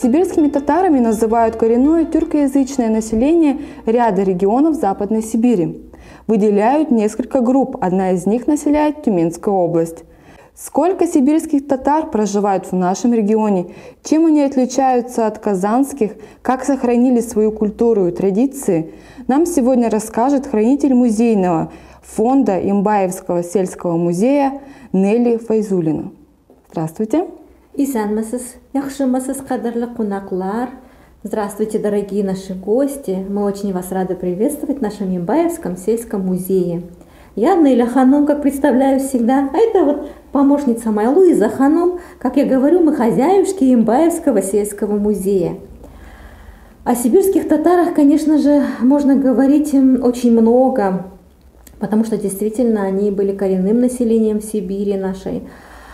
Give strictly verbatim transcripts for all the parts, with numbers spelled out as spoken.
Сибирскими татарами называют коренное тюркоязычное население ряда регионов Западной Сибири. Выделяют несколько групп, одна из них населяет Тюменскую область. Сколько сибирских татар проживают в нашем регионе, чем они отличаются от казанских, как сохранили свою культуру и традиции, нам сегодня расскажет хранитель музейного фонда Имбаевского сельского музея Нелли Файзулина. Здравствуйте. Здравствуйте, дорогие наши гости. Мы очень вас рады приветствовать в нашем Имбаевском сельском музее. Я Неля Ханум, как представляю всегда, а это вот помощница моя Луиза Ханум. Как я говорю, мы хозяюшки Имбаевского сельского музея. О сибирских татарах, конечно же, можно говорить очень много, потому что действительно они были коренным населением Сибири нашей.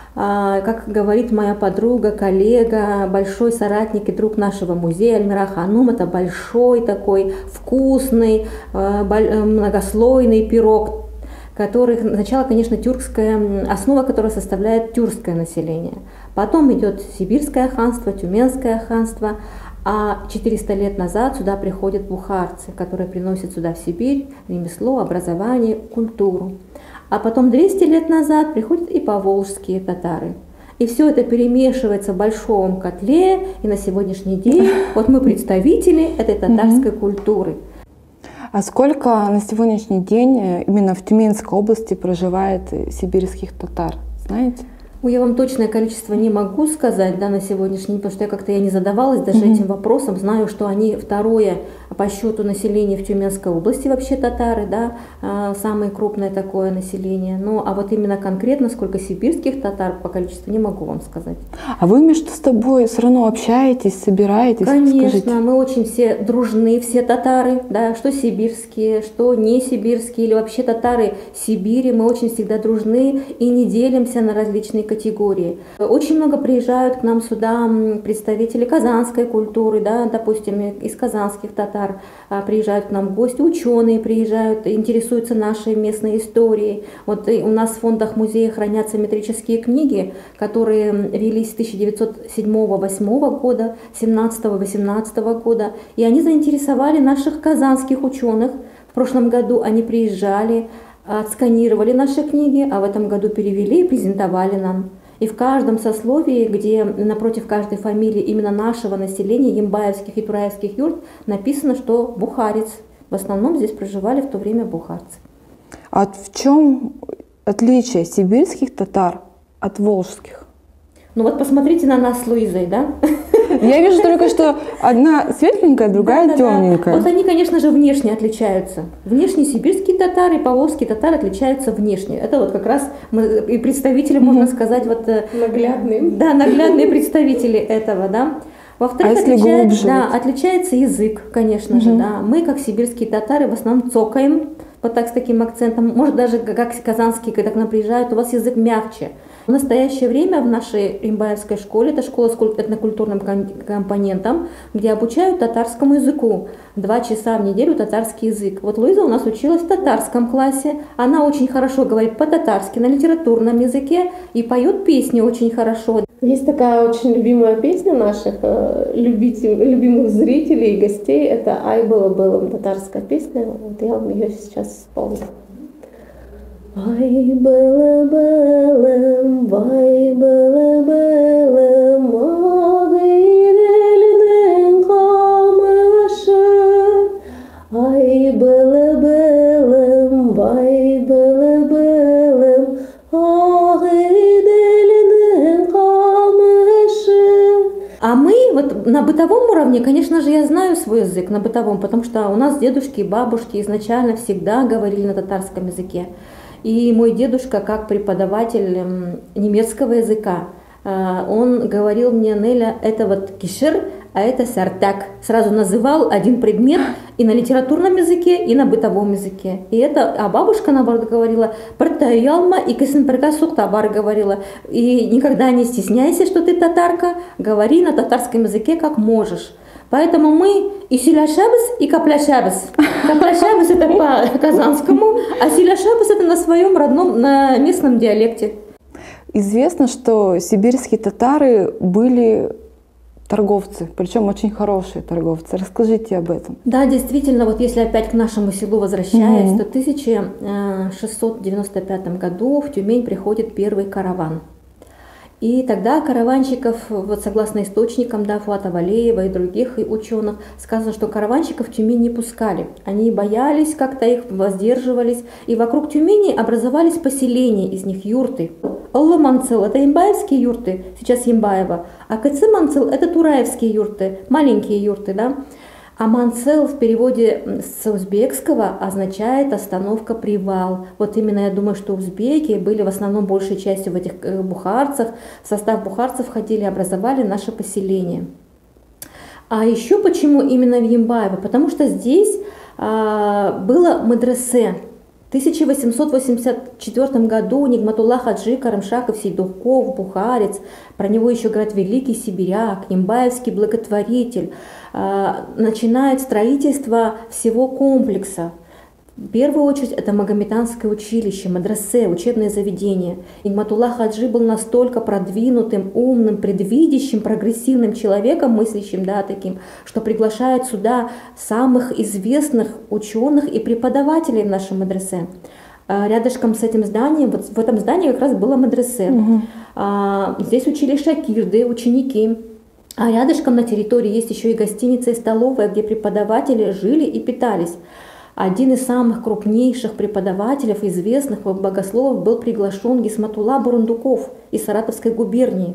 Как говорит моя подруга, коллега, большой соратник и друг нашего музея Альмира Ханум, это большой такой вкусный, многослойный пирог, который сначала, конечно, тюркская, основа которого составляет тюркское население. Потом идет Сибирское ханство, Тюменское ханство, а четыреста лет назад сюда приходят бухарцы, которые приносят сюда в Сибирь ремесло, образование, культуру. А потом двести лет назад приходят и поволжские татары. И все это перемешивается в большом котле, и на сегодняшний день вот мы представители этой татарской культуры. А сколько на сегодняшний день именно в Тюменской области проживает сибирских татар, знаете? Ну, я вам точное количество не могу сказать, да, на сегодняшний день, потому что я как-то я не задавалась даже mm-hmm. этим вопросом. Знаю, что они второе по счету населения в Тюменской области вообще татары, да, самое крупное такое население. Ну, а вот именно конкретно сколько сибирских татар по количеству не могу вам сказать. А вы между собой все равно общаетесь, собираетесь? Конечно, скажите. Мы очень все дружны, все татары, да, что сибирские, что не сибирские, или вообще татары Сибири. Мы очень всегда дружны и не делимся на различные категории. Очень много приезжают к нам сюда представители казанской культуры, да, допустим, из казанских татар приезжают к нам гости, ученые приезжают, интересуются нашей местной историей. Вот у нас в фондах музея хранятся метрические книги, которые велись с тысяча девятьсот седьмого — восьмого года, семнадцатого — восемнадцатого года, и они заинтересовали наших казанских ученых. В прошлом году они приезжали, отсканировали наши книги, а в этом году перевели и презентовали нам. И в каждом сословии, где напротив каждой фамилии именно нашего населения, имбаевских и тураевских юрт, написано, что бухарец. В основном здесь проживали в то время бухарцы. А в чем отличие сибирских татар от волжских? Ну вот посмотрите на нас с Луизой, да? Я вижу только, что одна светленькая, другая да, темненькая. Да, да. Вот они, конечно же, внешне отличаются. Внешне сибирские татары и поволжские татары отличаются внешне. Это вот как раз мы, и представители, mm-hmm. можно сказать, вот наглядные. Да, наглядные представители этого, да. Во-вторых, а отличается, да, отличается язык, конечно mm-hmm. же, да. Мы, как сибирские татары, в основном цокаем, вот так с таким акцентом. Может, даже как казанские, когда к нам приезжают, у вас язык мягче. В настоящее время в нашей Имбаевской школе, это школа с этнокультурным компонентом, где обучают татарскому языку. Два часа в неделю татарский язык. Вот Луиза у нас училась в татарском классе. Она очень хорошо говорит по-татарски, на литературном языке и поет песни очень хорошо. Есть такая очень любимая песня наших любителей, любимых зрителей и гостей. Это «Ай было было» татарская песня. Вот я вам ее сейчас исполню. Ай было было, вай было было, мағиделінің қамышы. Ай было было, вай было было, мағиделінің қамышы. А мы вот на бытовом уровне, конечно же, я знаю свой язык на бытовом, потому что у нас дедушки и бабушки изначально всегда говорили на татарском языке. И мой дедушка, как преподаватель немецкого языка, он говорил мне: Неля, это вот кишер, а это сартак. Сразу называл один предмет и на литературном языке, и на бытовом языке. И это, а бабушка, наоборот, говорила: «Партайалма и кесенперка суктабар», говорила. И никогда не стесняйся, что ты татарка, говори на татарском языке как можешь. Поэтому мы и силяшабыс, и капляшабыс. Капляшабыс это по казанскому, а силяшабыс это на своем родном, на местном диалекте. Известно, что сибирские татары были торговцы, причем очень хорошие торговцы. Расскажите об этом. Да, действительно, вот если опять к нашему селу возвращаясь, mm-hmm. то в тысяча шестьсот девяносто пятом году в Тюмень приходит первый караван. И тогда караванщиков, вот согласно источникам, да, Фуата Валеева и других ученых, сказано, что караванщиков в Тюмень не пускали. Они боялись, как-то их воздерживались. И вокруг Тюмени образовались поселения, из них юрты. Аллы-Манцел – это ямбаевские юрты, сейчас Ямбаево. А Кыцы-Манцел – это тураевские юрты, маленькие юрты, да. А Манцел в переводе с узбекского означает остановка, привал. Вот именно я думаю, что узбеки были в основном большей частью в этих бухарцах. В состав бухарцев входили, образовали наше поселение. А еще почему именно в Ямбаево? Потому что здесь а, было медресе. В тысяча восемьсот восемьдесят четвёртом году Нигматуллах Хаджи Карымшаков Сейдухков, бухарец, про него еще говорят великий сибиряк, ямбаевский благотворитель, начинает строительство всего комплекса. В первую очередь это Магометанское училище, мадресе, учебное заведение. Нигматуллах Хаджи был настолько продвинутым, умным, предвидящим, прогрессивным человеком, мыслящим, да, таким, что приглашает сюда самых известных ученых и преподавателей в нашем мадресе. Рядышком с этим зданием, вот в этом здании как раз было мадресе. Угу. Здесь учили шакирды, ученики. А рядышком на территории есть еще и гостиница и столовая, где преподаватели жили и питались. Один из самых крупнейших преподавателей, известных богословов, был приглашен Гисматулла Бурундуков из Саратовской губернии.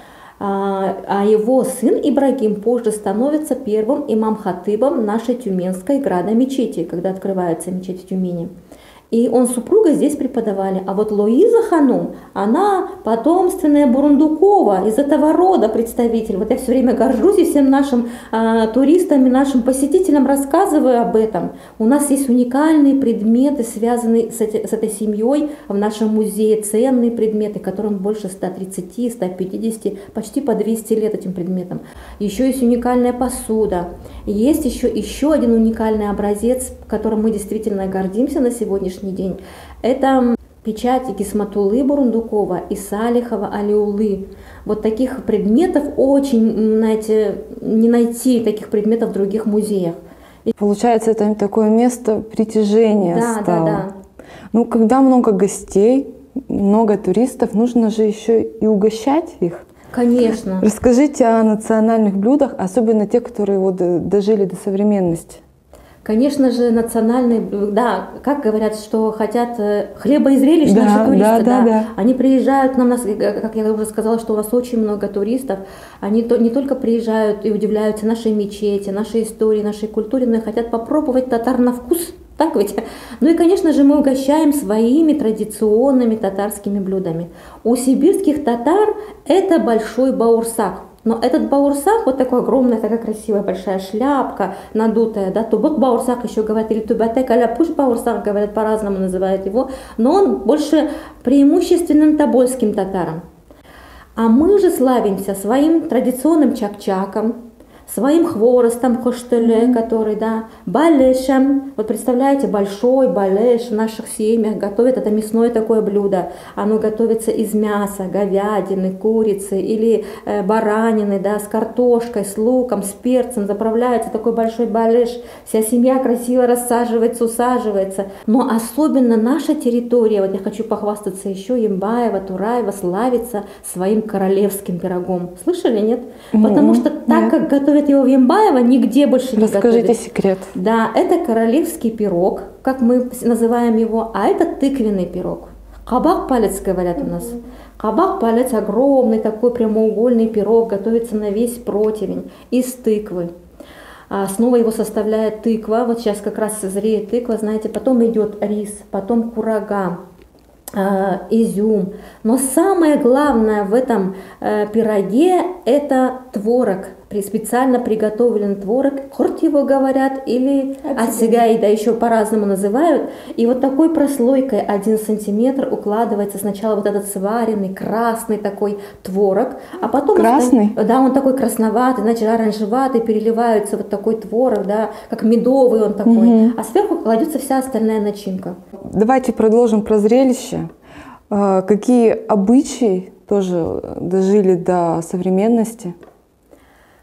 А его сын Ибрагим позже становится первым имам-хатыбом нашей Тюменской града-мечети, когда открывается мечеть в Тюмени. И он с супругой здесь преподавали. А вот Луиза Ханум, она потомственная Бурундукова, из этого рода представитель. Вот я все время горжусь и всем нашим а, туристам и нашим посетителям рассказываю об этом. У нас есть уникальные предметы, связанные с, эти, с этой семьей в нашем музее, ценные предметы, которым больше ста тридцати — ста пятидесяти, почти по двести лет этим предметам. Еще есть уникальная посуда. Есть еще, еще один уникальный образец, которым мы действительно гордимся на сегодняшний день. Это печать Гисматуллы Бурундукова и Салихова Алиуллы. Вот таких предметов очень, знаете, не найти таких предметов в других музеях. Получается, это такое место притяжения да, стало. Да, да. Ну, когда много гостей, много туристов, нужно же еще и угощать их. Конечно. Расскажите о национальных блюдах, особенно те, которые вот дожили до современности. Конечно же, национальные, да, как говорят, что хотят хлеба и зрелищ, да, наши туристы, да, да, да, да. Они приезжают на нас, как я уже сказала, что у нас очень много туристов, они то, не только приезжают и удивляются нашей мечети, нашей истории, нашей культуре, но и хотят попробовать татар на вкус, так ведь? Ну и, конечно же, мы угощаем своими традиционными татарскими блюдами. У сибирских татар это большой баурсак. Но этот баурсак, вот такой огромная, такая красивая большая шляпка, надутая, да, тубок баурсак еще говорят, или тубатек аля пуш баурсак, говорят, по-разному называют его, но он больше преимущественным тобольским татарам. А мы же славимся своим традиционным чак-чаком, своим хворостом хоштеле, mm-hmm. который, да, балешем. Вот представляете, большой балеш в наших семьях готовят, это мясное такое блюдо. Оно готовится из мяса, говядины, курицы или э, баранины, да, с картошкой, с луком, с перцем. Заправляется такой большой балеш. Вся семья красиво рассаживается, усаживается. Но особенно наша территория, вот я хочу похвастаться еще, Ямбаева, Тураева славится своим королевским пирогом. Слышали, нет? Mm-hmm. Потому что так, как готовят его в Ямбаево, нигде больше не готовят. Расскажите секрет. Да, это королевский пирог, как мы называем его, а это тыквенный пирог. Кабак палец, говорят у нас. Кабак палец огромный, такой прямоугольный пирог, готовится на весь противень из тыквы. Основа его составляет тыква, вот сейчас как раз созреет тыква, знаете, потом идет рис, потом курага, изюм. Но самое главное в этом э, пироге это творог, специально приготовленный творог, хорт его говорят, или ацигай, да, еще по-разному называют. И вот такой прослойкой один сантиметр укладывается сначала вот этот сваренный красный такой творог, а потом красный, он, да, он такой красноватый, значит оранжеватый, переливается вот такой творог, да, как медовый он такой, угу. А сверху кладется вся остальная начинка. Давайте продолжим про зрелище. Какие обычаи тоже дожили до современности?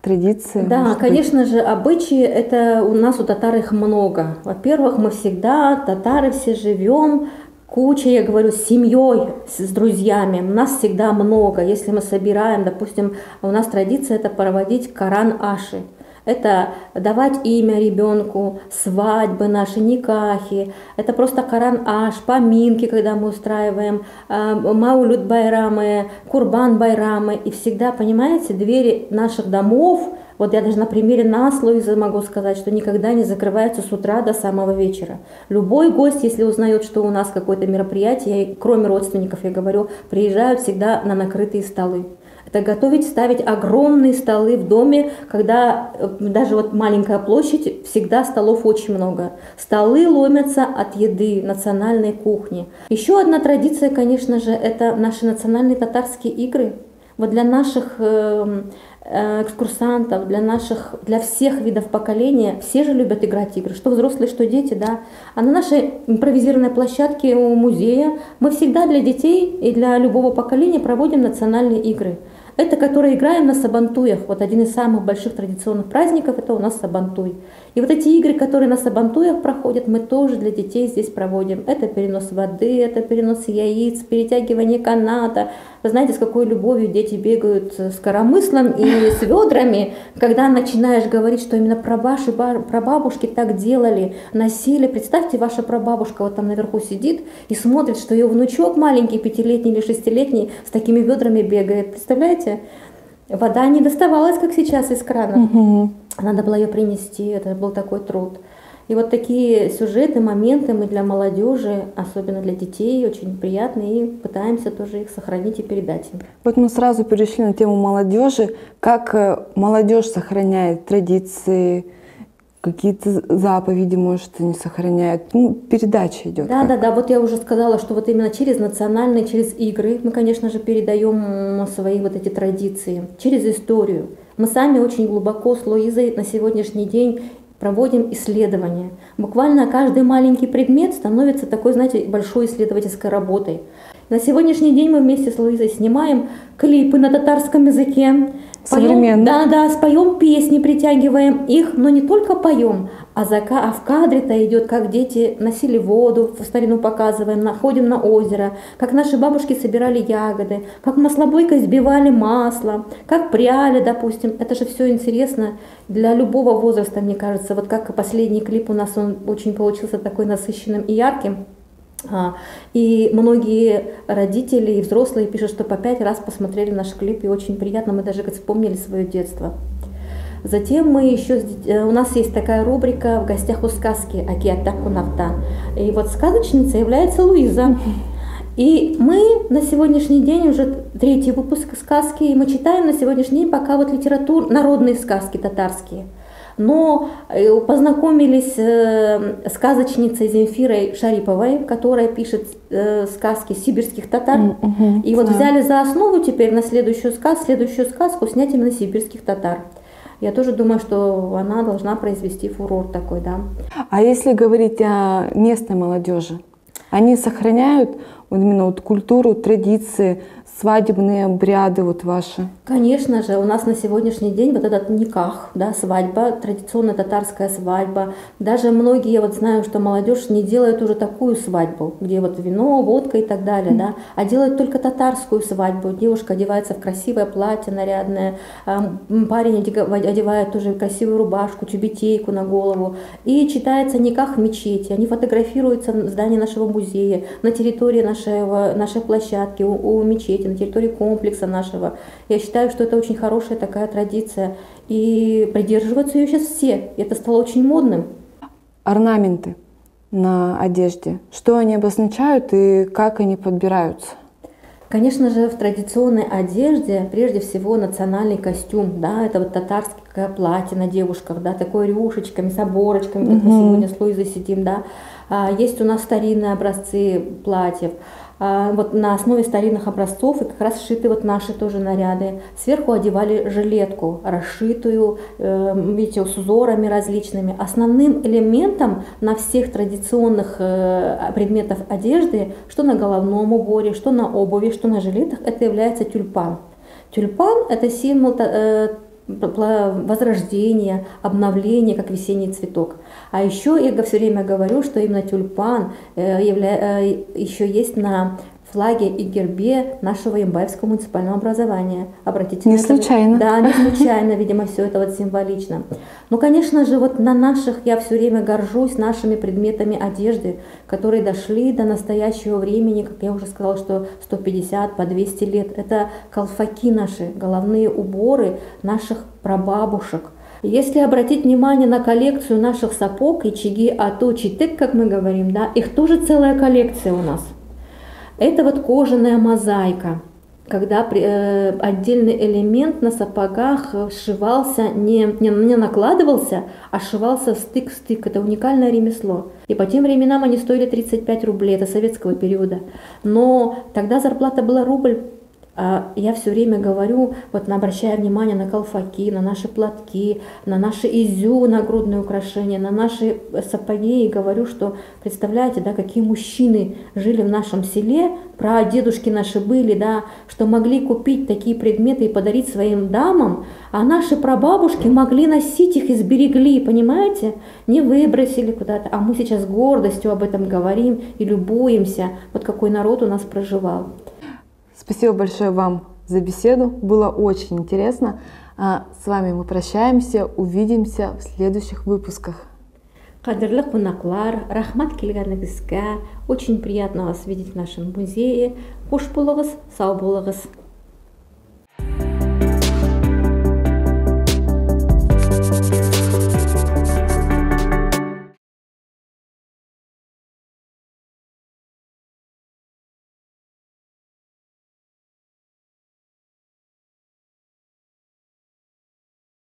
традиции? Да, конечно же, обычаи, это у нас у татар их много. Во-первых, мы всегда, татары все живем, куча, я говорю, с семьей, с друзьями. У нас всегда много. Если мы собираем, допустим, у нас традиция это проводить Коран Аши. Это давать имя ребенку, свадьбы наши, никахи. Это просто Коран Аш, поминки, когда мы устраиваем, Маулюд байрамы, Курбан байрамы. И всегда, понимаете, двери наших домов, вот я даже на примере нас, Луизы, могу сказать, что никогда не закрываются с утра до самого вечера. Любой гость, если узнает, что у нас какое-то мероприятие, кроме родственников, я говорю, приезжают всегда на накрытые столы. Это готовить, ставить огромные столы в доме, когда даже вот маленькая площадь, всегда столов очень много. Столы ломятся от еды, национальной кухни. Еще одна традиция, конечно же, это наши национальные татарские игры. Вот для наших э, э, экскурсантов, для наших, для всех видов поколения, все же любят играть в игры, что взрослые, что дети, да. А на нашей импровизированной площадке у музея мы всегда для детей и для любого поколения проводим национальные игры. Это, которые играем на сабантуях. Вот один из самых больших традиционных праздников, это у нас сабантуй. И вот эти игры, которые на сабантуях проходят, мы тоже для детей здесь проводим. Это перенос воды, это перенос яиц, перетягивание каната. Вы знаете, с какой любовью дети бегают с коромыслом и с ведрами, когда начинаешь говорить, что именно прабаши, прабабушки так делали, носили. Представьте, ваша прабабушка вот там наверху сидит и смотрит, что ее внучок маленький, пятилетний или шестилетний, с такими ведрами бегает. Представляете? Вода не доставалась, как сейчас, из крана. Угу. Надо было ее принести, это был такой труд. И вот такие сюжеты, моменты мы для молодежи, особенно для детей, очень приятные, и пытаемся тоже их сохранить и передать им. Вот мы сразу перешли на тему молодежи. Как молодежь сохраняет традиции, какие-то заповеди, может, они сохраняют. Ну, передача идет. Да, как? да, да. Вот я уже сказала, что вот именно через национальные, через игры мы, конечно же, передаем свои вот эти традиции, через историю. Мы сами очень глубоко с Луизой на сегодняшний день проводим исследования. Буквально каждый маленький предмет становится такой, знаете, большой исследовательской работой. На сегодняшний день мы вместе с Луизой снимаем клипы на татарском языке. Современно. Да, да, споем песни, притягиваем их, но не только поем, а, за, а в кадре-то идет, как дети носили воду, в старину показываем, находим на озеро, как наши бабушки собирали ягоды, как маслобойкой сбивали масло, как пряли, допустим. Это же все интересно для любого возраста, мне кажется. Вот как последний клип у нас, он очень получился такой насыщенным и ярким. И многие родители и взрослые пишут, что по пять раз посмотрели наш клип, и очень приятно, мы даже вспомнили свое детство. Затем мы еще, у нас есть такая рубрика «В гостях у сказки» Акиата Кунавта. И вот сказочницей является Луиза. И мы на сегодняшний день, уже третий выпуск сказки, и мы читаем на сегодняшний день пока вот литературу, народные сказки татарские. Но познакомились с сказочницей Земфирой Шариповой, которая пишет сказки сибирских татар. Mm-hmm. И вот да. взяли за основу теперь на следующую сказку, следующую сказку снять именно сибирских татар. Я тоже думаю, что она должна произвести фурор такой, да. А если говорить о местной молодежи, они сохраняют вот именно вот культуру, традиции, свадебные обряды вот ваши? Конечно же, у нас на сегодняшний день вот этот никах, да, свадьба, традиционная татарская свадьба. Даже многие, вот знаю, что молодежь не делает уже такую свадьбу, где вот вино, водка и так далее, mm. да, а делают только татарскую свадьбу. Девушка одевается в красивое платье нарядное, парень одевает тоже красивую рубашку, тюбетейку на голову. И читается никах в мечети. Они фотографируются в здании нашего музея, на территории нашего, нашей площадки, у, у мечети, на территории комплекса нашего. Я считаю, что это очень хорошая такая традиция. И придерживаются ее сейчас все. И это стало очень модным. Орнаменты на одежде. Что они обозначают и как они подбираются? Конечно же, в традиционной одежде прежде всего национальный костюм, да, это вот татарское платье на девушках, да, такое рюшечками, с оборочками, как мы сегодня с Луизой сидим, да. Есть у нас старинные образцы платьев. Вот на основе старинных образцов и как раз сшиты вот наши тоже наряды. Сверху одевали жилетку, расшитую, видите, с узорами различными. Основным элементом на всех традиционных предметах одежды, что на головном уборе, что на обуви, что на жилетах, это является тюльпан. Тюльпан – это символ возрождения, обновления, как весенний цветок. А еще я все время говорю, что именно тюльпан явля... еще есть на флаге и гербе нашего Ямбаевского муниципального образования. Обратите не случайно. Да, не случайно, видимо, все это вот символично. Ну, конечно же, вот на наших, я все время горжусь нашими предметами одежды, которые дошли до настоящего времени, как я уже сказала, что сто пятьдесят, по двести лет. Это колфаки наши, головные уборы наших прабабушек. Если обратить внимание на коллекцию наших сапог, ичиги, ату, читек, как мы говорим, да, их тоже целая коллекция у нас. Это вот кожаная мозаика, когда э, отдельный элемент на сапогах сшивался, не, не, не накладывался, а сшивался стык в стык. Это уникальное ремесло. И по тем временам они стоили тридцать пять рублей, это советского периода. Но тогда зарплата была рубль. А я все время говорю, вот обращая внимание на колфаки, на наши платки, на наши изю, нагрудные украшения, на наши сапоги, и говорю, что представляете, да, какие мужчины жили в нашем селе, прадедушки наши были, да, что могли купить такие предметы и подарить своим дамам, а наши прабабушки могли носить их и сберегли, понимаете, не выбросили куда-то, а мы сейчас с гордостью об этом говорим и любуемся, вот какой народ у нас проживал. Спасибо большое вам за беседу, было очень интересно. С вами мы прощаемся, увидимся в следующих выпусках. Кадрлы кунаклар, рахмат келгәнегезгә, очень приятно вас видеть в нашем музее. Хуш булыгыз, сау булыгыз.